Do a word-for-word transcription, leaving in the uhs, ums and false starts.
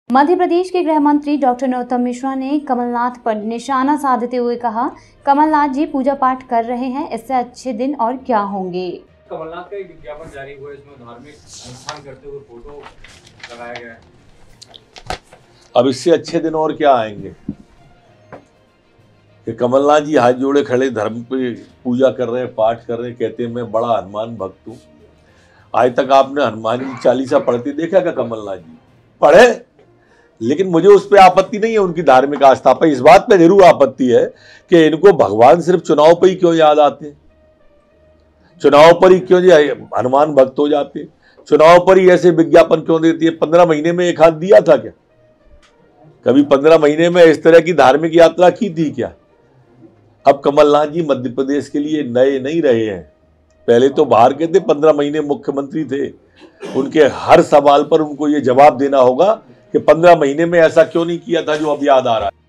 मध्य प्रदेश के गृह मंत्री डॉक्टर नरोत्तम मिश्रा ने कमलनाथ पर निशाना साधते हुए कहा, कमलनाथ जी पूजा पाठ कर रहे हैं, इससे अच्छे दिन और क्या होंगे। कमलनाथ का एक विज्ञापन जारी हुआ, इसमें धार्मिक अनुष्ठान करते हुए फोटो लगाया गया है। अब इससे अच्छे दिन और क्या आएंगे कि कमलनाथ जी हाथ जोड़े खड़े धर्म पे पूजा कर रहे हैं, पाठ कर रहे हैं, कहते हैं मैं बड़ा हनुमान भक्त हूँ। आज तक आपने हनुमान जी चालीसा पढ़ते देखा क्या? कमलनाथ जी पढ़े, लेकिन मुझे उस पर आपत्ति नहीं है उनकी धार्मिक आस्था पर। इस बात पे जरूर आपत्ति है कि इनको भगवान सिर्फ चुनाव पर ही क्यों याद आते हैं, चुनाव पर ही क्यों जी हनुमान भक्त हो जाते हैं, चुनाव पर ही ऐसे विज्ञापन क्यों देती है। पंद्रह महीने में एक हाथ दिया था क्या? कभी पंद्रह महीने में इस तरह की धार्मिक यात्रा की थी क्या? अब कमलनाथ जी मध्य प्रदेश के लिए नए नहीं रहे हैं, पहले तो बाहर के थे, पंद्रह महीने मुख्यमंत्री थे। उनके हर सवाल पर उनको ये जवाब देना होगा कि पंद्रह महीने में ऐसा क्यों नहीं किया था जो अब याद आ रहा है।